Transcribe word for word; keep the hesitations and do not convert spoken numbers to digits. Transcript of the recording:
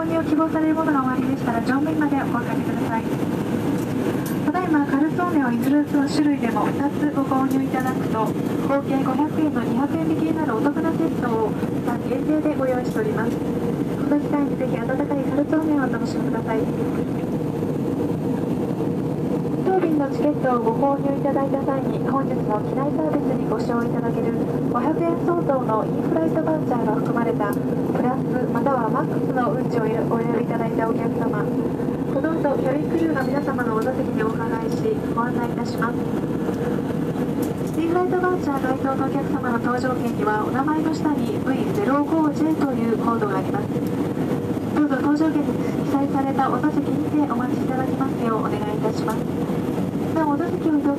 購入を希望されるものがおありでしたら乗務員までお声かけください。ただいまカルツォーネをいずれの種類でもふたつご購入いただくと合計ごひゃくえんのにひゃくえん引きになるお得なセットを期間限定でご用意しております。この機会にぜひ温かいカルツォーネをお楽しみください。当便のチケットをご購入いただいた際に本日の機内サービスにご使用いただけるごひゃくえん相当のインフライトバウチャーが含まれたプラスまたはマックスの運賃をお選びいただいたお客様、この後キャビンクルーが皆様のお座席にお伺いしご案内いたします。インフライトバウチャー該当のお客様の搭乗券にはお名前の下に ブイゼロごジェー というコードがあります。どうぞ搭乗券に記載されたお座席にてお待ちいただきますようお願いいたします。なおお座席を移動